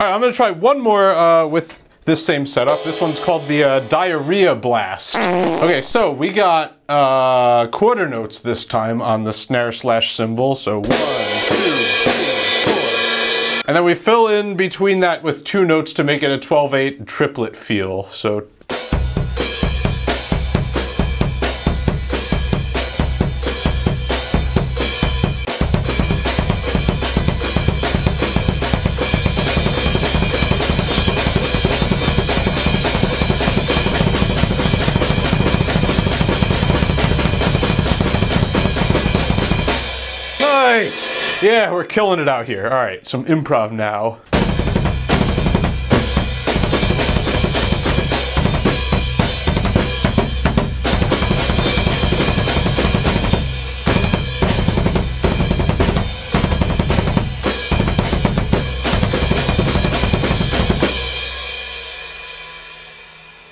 All right, I'm gonna try one more with this same setup. This one's called the Diarrhea Blast. Okay, so we got quarter notes this time on the snare slash cymbal. So 1, 2, 3, 4. And then we fill in between that with 2 notes to make it a 12/8 triplet feel. So nice! Yeah, we're killing it out here. All right, some improv now.